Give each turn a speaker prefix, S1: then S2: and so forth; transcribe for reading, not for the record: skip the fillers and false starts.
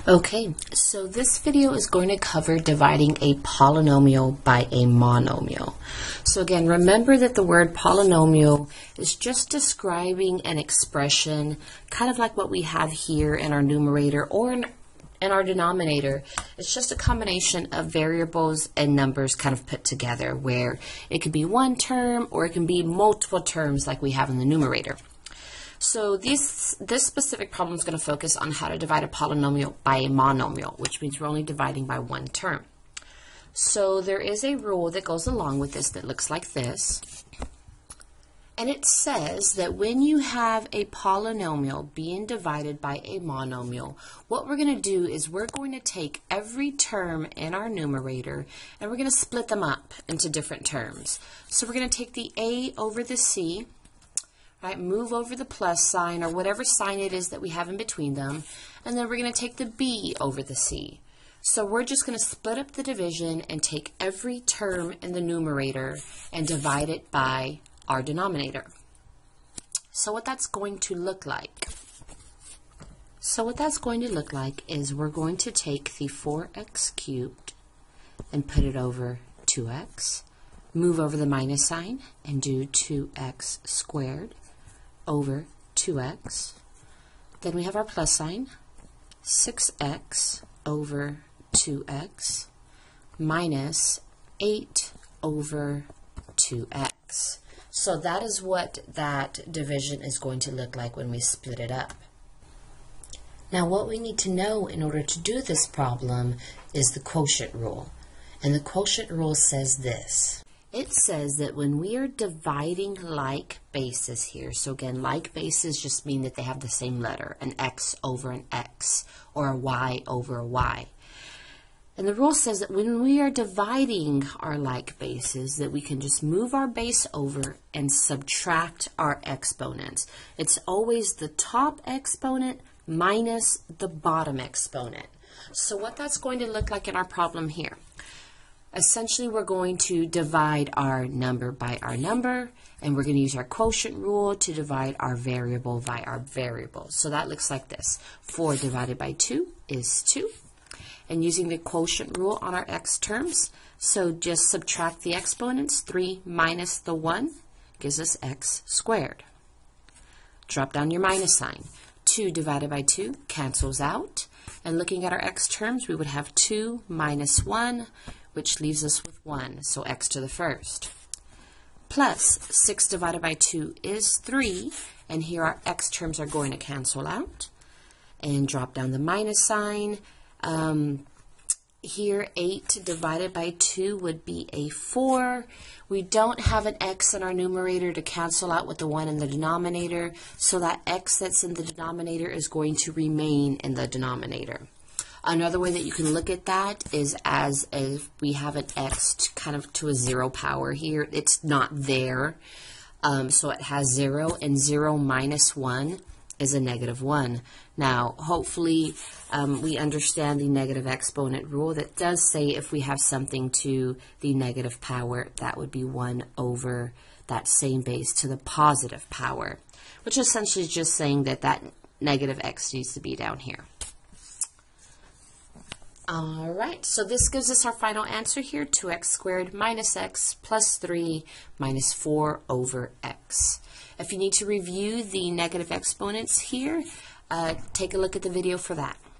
S1: Okay, so this video is going to cover dividing a polynomial by a monomial. So again, remember that the word polynomial is just describing an expression, kind of like what we have here in our numerator or in our denominator. It's just a combination of variables and numbers kind of put together, where it could be one term or it can be multiple terms like we have in the numerator. So this specific problem is going to focus on how to divide a polynomial by a monomial, which means we're only dividing by one term. So there is a rule that goes along with this that looks like this. And it says that when you have a polynomial being divided by a monomial, what we're going to do is we're going to take every term in our numerator and we're going to split them up into different terms. So we're going to take the a over the c, right, move over the plus sign or whatever sign it is that we have in between them, and then we're going to take the b over the c. So we're just going to split up the division and take every term in the numerator and divide it by our denominator. So what that's going to look like. Is we're going to take the 4x cubed and put it over 2x, move over the minus sign and do 2x squared over 2x. Then we have our plus sign, 6x over 2x minus 8 over 2x. So that is what that division is going to look like when we split it up. Now what we need to know in order to do this problem is the quotient rule. And the quotient rule says this. It says that when we are dividing like bases here, so again, like bases just mean that they have the same letter, an x over an x, or a y over a y. And the rule says that when we are dividing our like bases, that we can just move our base over and subtract our exponents. It's always the top exponent minus the bottom exponent. So what that's going to look like in our problem here. Essentially, we're going to divide our number by our number, and we're going to use our quotient rule to divide our variable by our variable. So that looks like this. 4 divided by 2 is 2. And using the quotient rule on our x terms, so just subtract the exponents. 3 minus the 1 gives us x squared. Drop down your minus sign. 2 divided by 2 cancels out. And looking at our x terms, we would have 2 minus 1, which leaves us with 1, so x to the first. Plus 6 divided by 2 is 3, and here our x terms are going to cancel out. And drop down the minus sign. Here 8 divided by 2 would be a 4. We don't have an x in our numerator to cancel out with the 1 in the denominator, so that x that's in the denominator is going to remain in the denominator. Another way that you can look at that is as if we have an x kind of to a 0 power here. It's not there, so it has 0, and 0 minus 1 is a negative 1. Now, hopefully, we understand the negative exponent rule that does say if we have something to the negative power, that would be 1 over that same base to the positive power, which essentially is just saying that that negative x needs to be down here. All right, so this gives us our final answer here, 2x squared minus x plus 3 minus 4 over x. If you need to review the negative exponents here, take a look at the video for that.